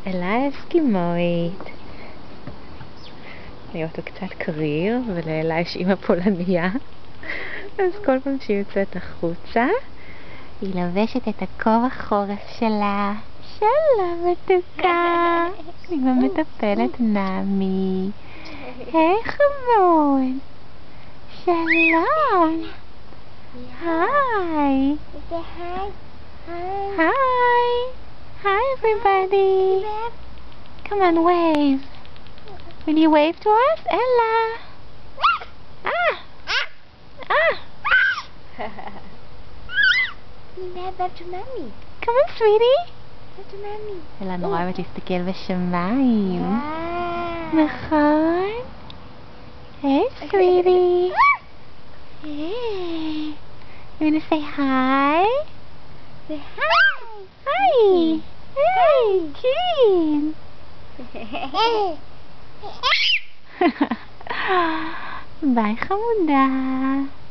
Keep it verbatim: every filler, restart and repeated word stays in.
אלה אסקימואית. להיות לו קצת קריר, ולאלה יש אימא פולניה. אז כל פעם שהיא יוצאת החוצה, היא לובשת את הכובע חורף שלה. שלום מתוקה. עם המטפלת נעמי. היי חמוד. שלום. היי. היי. Hi everybody. Come on, wave. Will you wave to us? Ella. Ah. Ah. Back to mommy. Come on, sweetie. Back to mommy. אלה נורא אוהבת להסתכל בשמיים. נכון? Hey, sweetie. Hey. You wanna say hi? Say hi. Hi. Hey, Keen. ביי חמודה.